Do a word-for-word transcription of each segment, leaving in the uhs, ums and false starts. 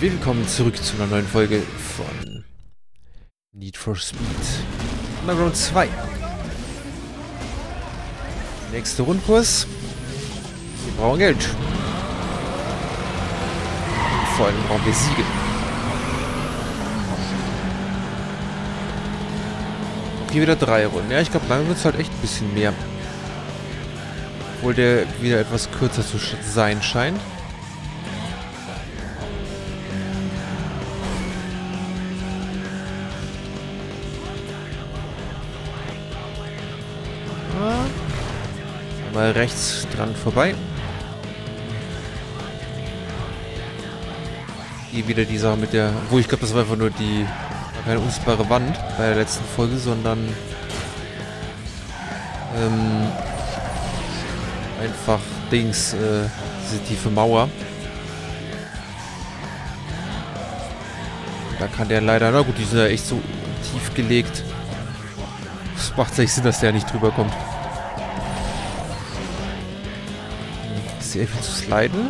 Willkommen zurück zu einer neuen Folge von Need for Speed Underground zwei. Nächster Rundkurs. Wir brauchen Geld. Und vor allem brauchen wir Siege. Auch hier wieder drei Runden. Ja, ich glaube, dann wird es halt echt ein bisschen mehr. Obwohl der wieder etwas kürzer zu sein scheint. Mal rechts dran vorbei. Hier wieder die Sache mit der... Wo ich glaube, das war einfach nur die... keine unsichtbare Wand bei der letzten Folge, sondern... Ähm... einfach Dings, äh, diese tiefe Mauer. Da kann der leider... Na gut, die sind ja echt so tief gelegt. Es macht echt Sinn, dass der nicht drüber kommt. Sehr viel zu sliden.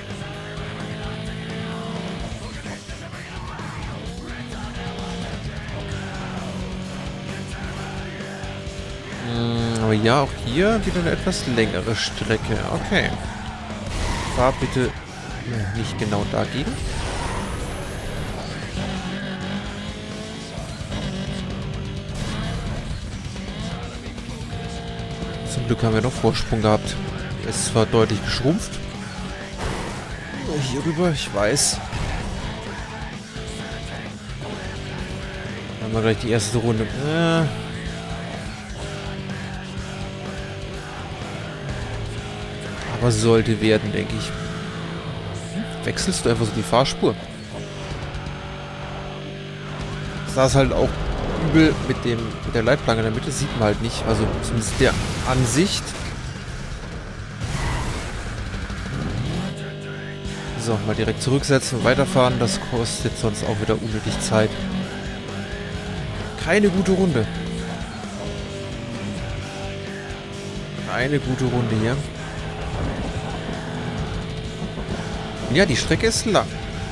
Hm, aber ja, auch hier wieder eine etwas längere Strecke. Okay. Fahr bitte nicht genau dagegen. Zum Glück haben wir noch Vorsprung gehabt. Es ist zwar deutlich geschrumpft. Hier rüber, ich weiß. Dann haben wir gleich die erste Runde. Äh. Aber sollte werden, denke ich. Wechselst du einfach so die Fahrspur. Das saß halt auch übel mit dem mit der Leitplanke in der Mitte, sieht man halt nicht. Also zumindest der Ansicht. So, mal direkt zurücksetzen und weiterfahren. Das kostet sonst auch wieder unnötig Zeit. Keine gute Runde. Keine gute Runde hier. Ja, die Strecke ist lang.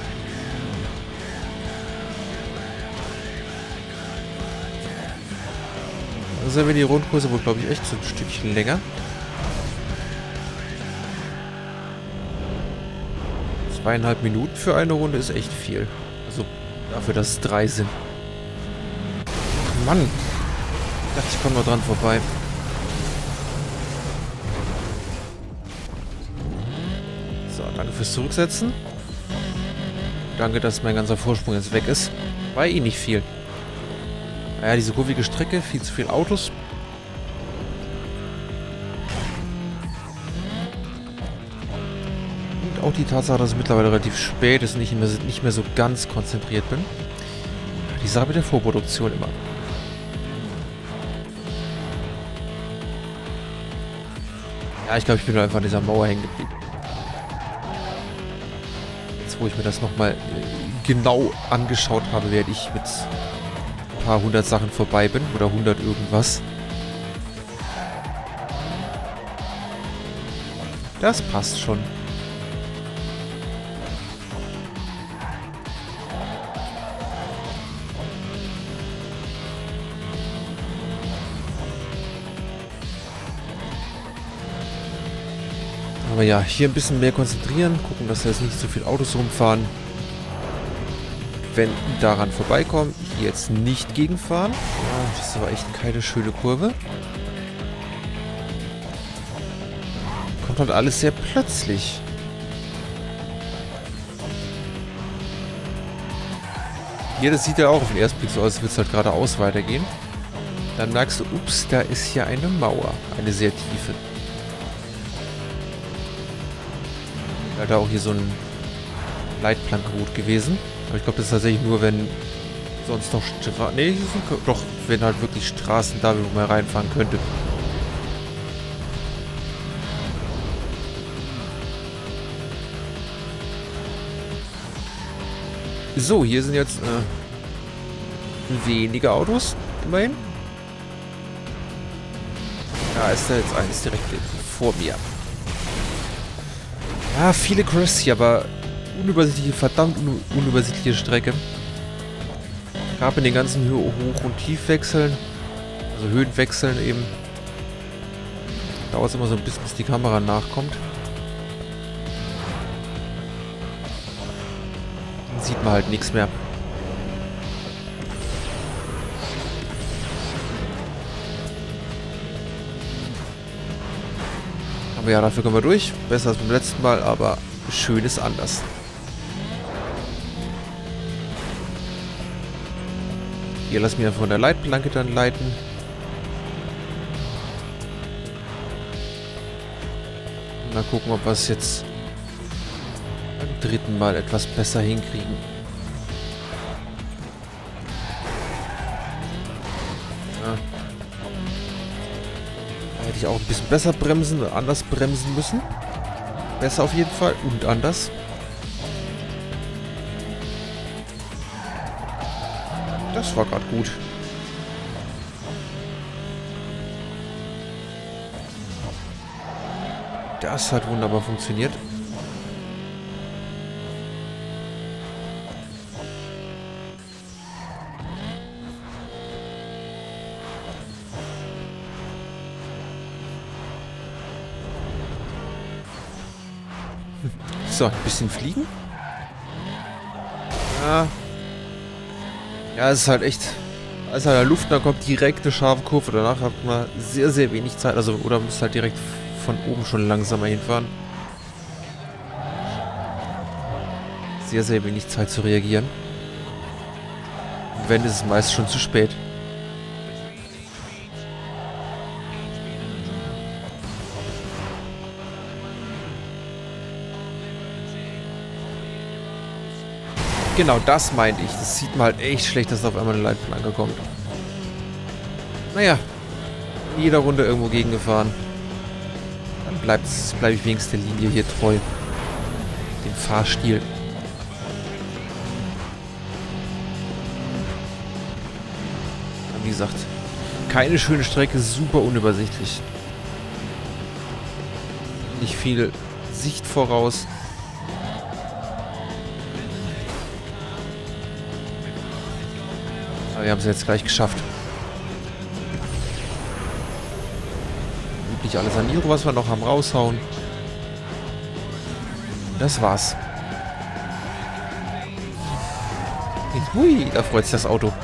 Also wenn die Rundkurse wohl, glaube ich, echt so ein Stückchen länger. Zweieinhalb Minuten für eine Runde ist echt viel. Also dafür, dass es drei sind. Ach Mann. Ich dachte, ich komme noch dran vorbei. So, danke fürs Zurücksetzen. Danke, dass mein ganzer Vorsprung jetzt weg ist. War eh nicht viel. Naja, diese kurvige Strecke, viel zu viele Autos. Auch die Tatsache, dass es mittlerweile relativ spät ist und ich nicht mehr, nicht mehr so ganz konzentriert bin. Die Sache mit der Vorproduktion immer. Ja, ich glaube, ich bin nur einfach an dieser Mauer hängen geblieben. Jetzt, wo ich mir das nochmal genau angeschaut habe, werde ich mit ein paar hundert Sachen vorbei bin. Oder hundert irgendwas. Das passt schon. Aber ja, hier ein bisschen mehr konzentrieren. Gucken, dass da jetzt nicht so viele Autos rumfahren. Wenn daran vorbeikommen, hier jetzt nicht gegenfahren. Ja, das ist aber echt keine schöne Kurve. Kommt halt alles sehr plötzlich. Hier, das sieht ja auch auf den ersten Blick so aus, als würde es halt geradeaus weitergehen. Dann merkst du, ups, da ist hier eine Mauer. Eine sehr tiefe. Da auch hier so ein Leitplankenroute gewesen. Aber ich glaube, das ist tatsächlich nur, wenn sonst noch Straßen... Nee, doch, wenn halt wirklich Straßen da, wo man reinfahren könnte. So, hier sind jetzt äh, wenige Autos, immerhin. Da ist da jetzt eins direkt vor mir. Ja, viele Crashs hier, aber unübersichtliche, verdammt un unübersichtliche Strecke. Gerade in den ganzen Hoch- und Tiefwechseln, also Höhenwechseln eben, dauert es immer so ein bisschen, bis die Kamera nachkommt. Dann sieht man halt nichts mehr. Aber ja, dafür kommen wir durch. Besser als beim letzten Mal, aber schön ist anders. Hier lass mich einfach von der Leitplanke dann leiten. Und dann gucken, ob wir es jetzt beim dritten Mal etwas besser hinkriegen. Ja. Da hätte ich auch ein bisschen besser bremsen oder anders bremsen müssen. Besser auf jeden Fall und anders. Das war gerade gut. Das hat wunderbar funktioniert. So, ein bisschen fliegen. Ja. Ja, es ist halt echt... Als er in der Luft, dann kommt direkt eine scharfe Kurve. Danach hat man sehr, sehr wenig Zeit. Also, oder müsst halt direkt von oben schon langsamer hinfahren. Sehr, sehr wenig Zeit zu reagieren. Und wenn, ist es meist schon zu spät. Genau, das meinte ich. Das sieht man halt echt schlecht, dass da auf einmal eine Leitplanke kommt. Naja, in jeder Runde irgendwo gegengefahren. Dann bleibt bleib ich wenigstens der Linie hier treu. Dem Fahrstil. Aber wie gesagt, keine schöne Strecke, super unübersichtlich. Nicht viel Sicht voraus. Aber wir haben es jetzt gleich geschafft. Üblich alles an Iro, was wir noch haben, raushauen. Das war's. Hui, da freut sich das Auto.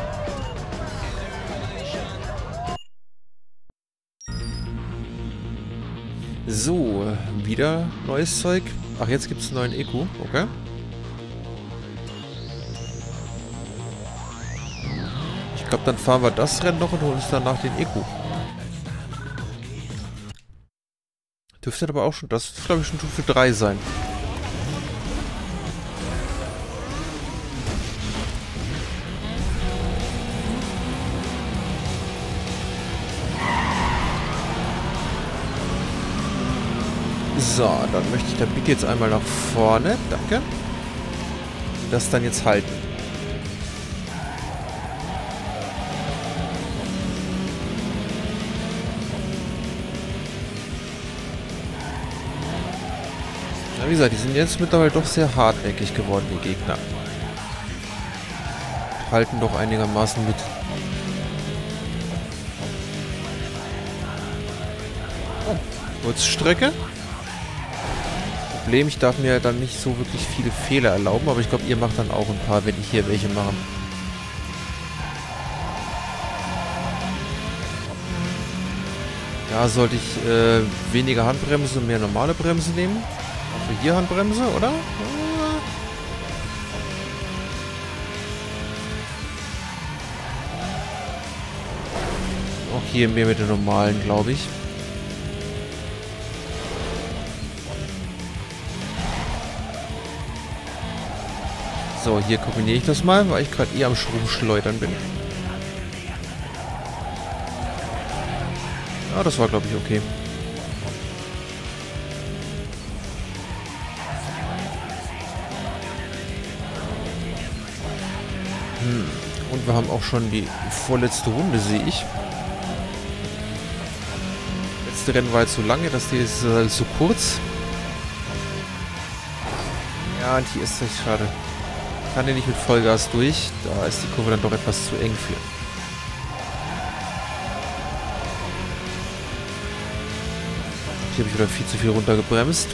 So, wieder neues Zeug. Ach, jetzt gibt es einen neuen E Q. Okay. Ich glaube, dann fahren wir das Rennen noch und holen uns danach den E Q. Dürfte aber auch schon, das ist glaube ich schon Stufe drei sein. So, dann möchte ich da bitte jetzt einmal nach vorne. Danke. Das dann jetzt halten. Ja, wie gesagt, die sind jetzt mittlerweile doch sehr hartnäckig geworden, die Gegner. Halten doch einigermaßen mit. Oh, kurze Strecke. Problem, ich darf mir dann nicht so wirklich viele Fehler erlauben, aber ich glaube, ihr macht dann auch ein paar, wenn ich hier welche mache. Da sollte ich äh, weniger Handbremse und mehr normale Bremse nehmen. Also hier Handbremse, oder? Auch hier mehr mit den normalen, glaube ich. So, hier kombiniere ich das mal, weil ich gerade eher am Rumschleudern bin. Ja, das war, glaube ich, okay. Hm. Und wir haben auch schon die vorletzte Runde, sehe ich. Letzte Rennen war jetzt so lange, das hier ist äh, zu kurz. Ja, Ah, und hier ist es echt schade. Kann der nicht mit Vollgas durch. Da ist die Kurve dann doch etwas zu eng für. Hier habe ich wieder viel zu viel runtergebremst.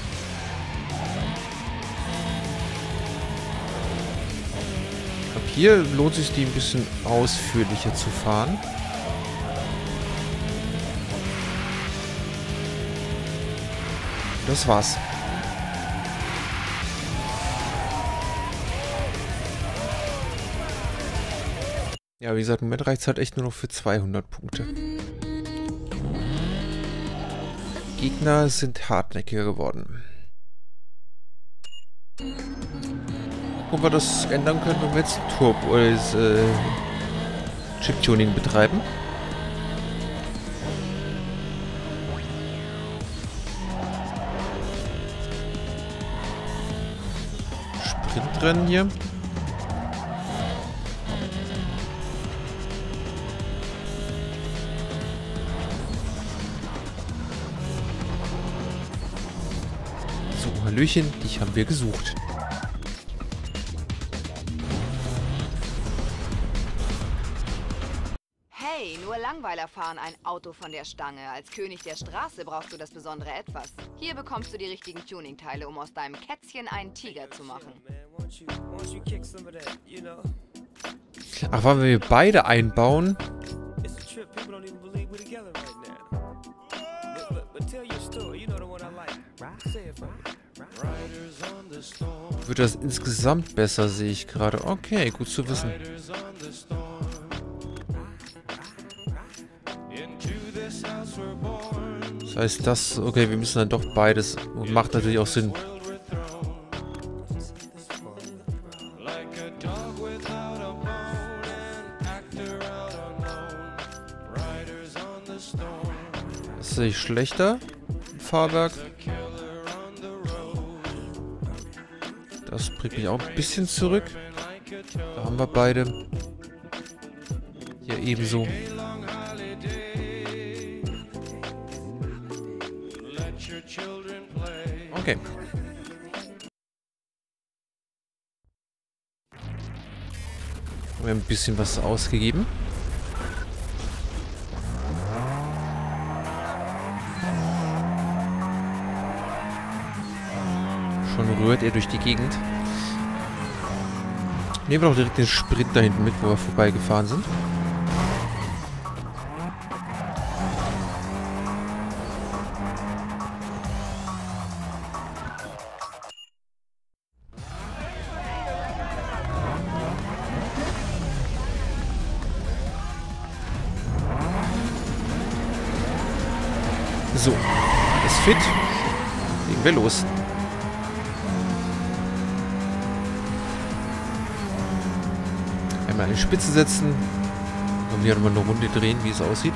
Ab hier lohnt sich die ein bisschen ausführlicher zu fahren. Das war's. Ja, wie gesagt, im Moment reicht es halt echt nur noch für zweihundert Punkte. Gegner sind hartnäckiger geworden. Ob wir das ändern können, wenn wir jetzt Turbo äh, Chip-Tuning betreiben. Sprintrennen hier. Hallöchen, dich haben wir gesucht. Hey, nur Langweiler fahren ein Auto von der Stange. Als König der Straße brauchst du das besondere Etwas. Hier bekommst du die richtigen Tuning-Teile, um aus deinem Kätzchen einen Tiger zu machen. Ach, wollen wir beide einbauen? Wird das insgesamt besser, sehe ich gerade. Okay, gut zu wissen. Das heißt, das... Okay, wir müssen dann doch beides... Macht natürlich auch Sinn. Das sehe ich schlechter. Fahrwerk. Das bringt mich auch ein bisschen zurück. Da haben wir beide. Hier ebenso. Okay. Wir haben ein bisschen was ausgegeben. Schon rührt er durch die Gegend. Nehmen wir doch direkt den Sprint da hinten mit, wo wir vorbeigefahren sind. So, ist fit. Legen wir los. Einmal eine Spitze setzen. Und hier nochmal eine Runde drehen, wie es aussieht.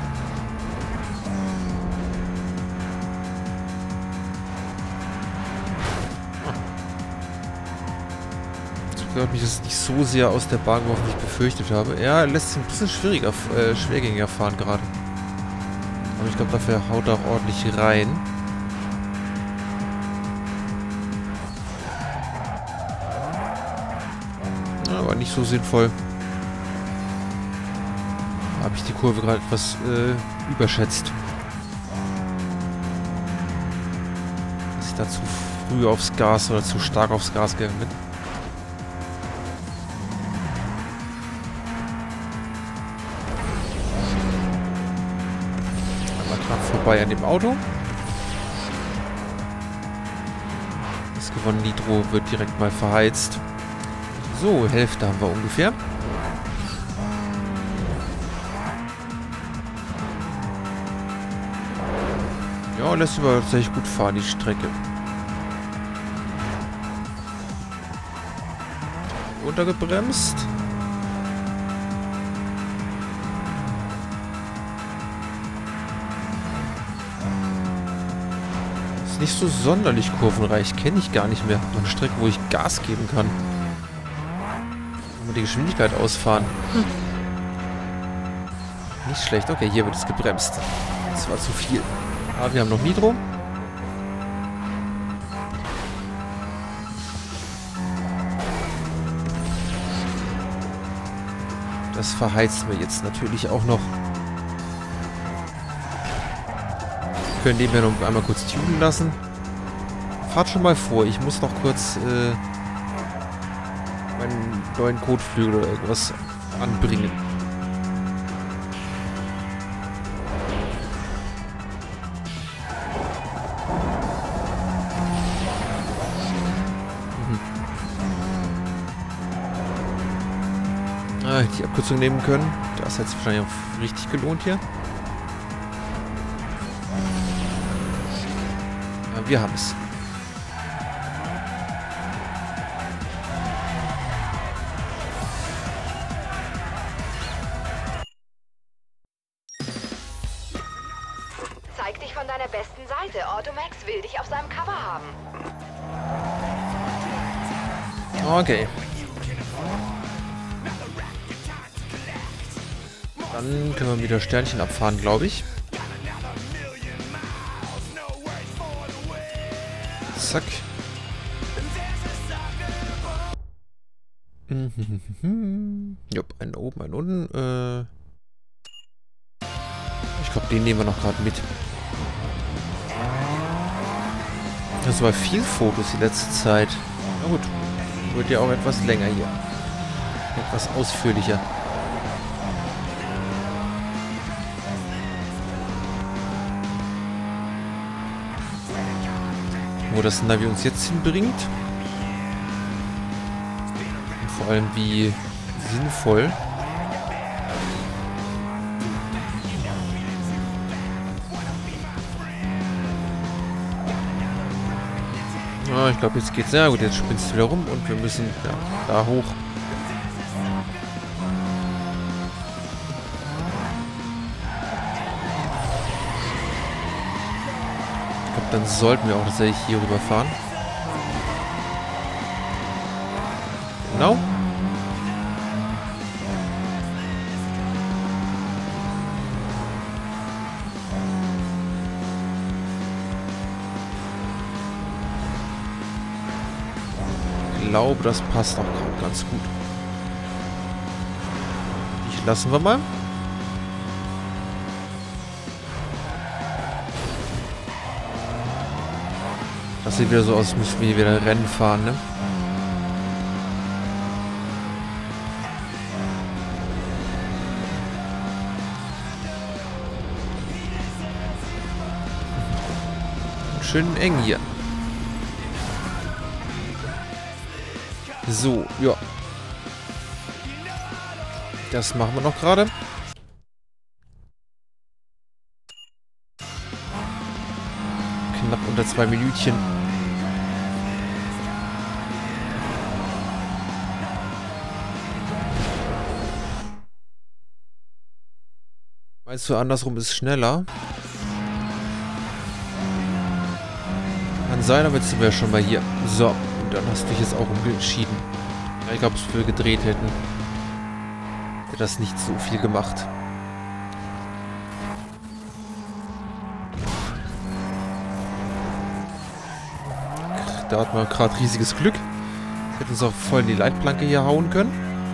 Ich glaube, mich das nicht so sehr aus der Bahn geworfen, wie ich befürchtet habe. Ja, lässt sich ein bisschen schwieriger, äh, schwergängiger fahren gerade. Aber ich glaube, dafür haut er auch ordentlich rein. Aber nicht so sinnvoll. Habe ich die Kurve gerade etwas äh, überschätzt. Dass ich da zu früh aufs Gas oder zu stark aufs Gas gegangen bin. Vorbei an dem Auto. Das gewonnene Nitro wird direkt mal verheizt. So, Hälfte haben wir ungefähr. Ja, lässt sich aber tatsächlich gut fahren, die Strecke. Untergebremst. Nicht so sonderlich kurvenreich. Kenne ich gar nicht mehr. Eine Strecke, wo ich Gas geben kann. Und die Geschwindigkeit ausfahren. Hm. Nicht schlecht. Okay, hier wird es gebremst. Das war zu viel. Aber wir haben noch Nitro. Das verheizen wir jetzt natürlich auch noch. Wir können den ja noch einmal kurz tunen lassen. Fahrt schon mal vor. Ich muss noch kurz äh, meinen neuen Kotflügel oder irgendwas anbringen. Ah, die Abkürzung nehmen können. Das hat sich wahrscheinlich auch richtig gelohnt hier. Ja, wir haben es. Zeig dich von deiner besten Seite. Automax will dich auf seinem Cover haben. Okay. Dann können wir wieder Sternchen abfahren, glaube ich. Zack. Jupp, einen oben, einen unten. Äh ich glaube, den nehmen wir noch gerade mit. Das war viel Fotos die letzte Zeit. Na gut, wird ja auch etwas länger hier. Etwas ausführlicher. Wo das Navi uns jetzt hinbringt. Und vor allem wie sinnvoll. Ah, ich glaube, jetzt geht's. Ja gut, jetzt spinnst du wieder rum und wir müssen ja, da hoch. Ich glaube, dann sollten wir auch tatsächlich hier rüberfahren. Genau. Ich glaube, das passt auch ganz gut. Die lassen wir mal. Das sieht wieder so aus, als müssen wir hier wieder Rennen fahren, ne? Schön eng hier. So, ja. Das machen wir noch gerade. Knapp unter zwei Minütchen. Meinst du, andersrum ist schneller? Kann sein, aber jetzt sind wir ja schon mal hier. So, und dann hast du dich jetzt auch umentschieden. Ja, ich glaube, es wir gedreht hätten, hätte das nicht so viel gemacht. Da hat man gerade riesiges Glück. Das hätte uns auch voll in die Leitplanke hier hauen können.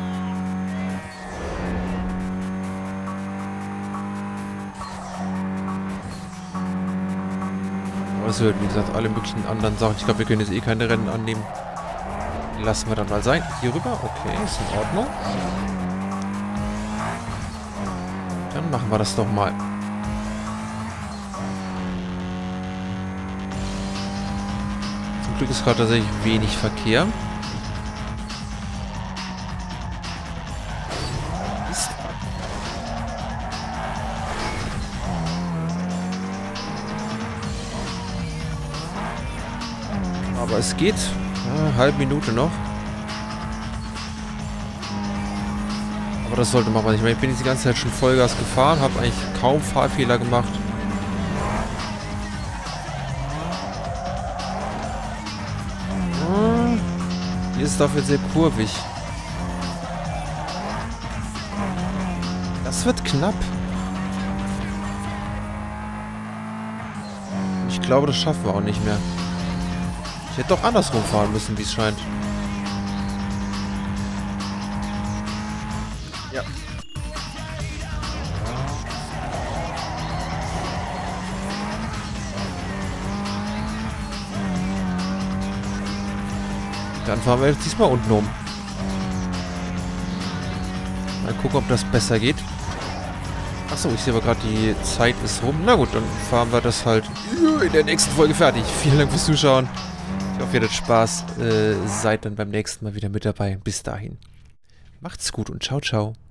Also, wie gesagt, alle möglichen anderen Sachen. Ich glaube, wir können jetzt eh keine Rennen annehmen. Die lassen wir dann mal sein. Hier rüber. Okay, ist in Ordnung. Dann machen wir das doch mal. Zum Glück ist gerade tatsächlich wenig Verkehr. Ist Aber es geht. Ja, halbe Minute noch. Aber das sollte man mal nicht. Ich meine, ich bin jetzt die ganze Zeit schon Vollgas gefahren, habe eigentlich kaum Fahrfehler gemacht. Hm, hier ist es dafür sehr kurvig. Das wird knapp. Ich glaube, das schaffen wir auch nicht mehr. Ich hätte doch andersrum fahren müssen, wie es scheint. Ja, Dann fahren wir jetzt diesmal unten um. Mal gucken, ob das besser geht. Achso, ich sehe aber gerade, die Zeit ist rum. Na gut, dann fahren wir das halt in der nächsten Folge fertig. Vielen Dank fürs Zuschauen. Ich hoffe, ihr hattet Spaß. Äh, seid dann beim nächsten Mal wieder mit dabei. Bis dahin. Macht's gut und ciao, ciao.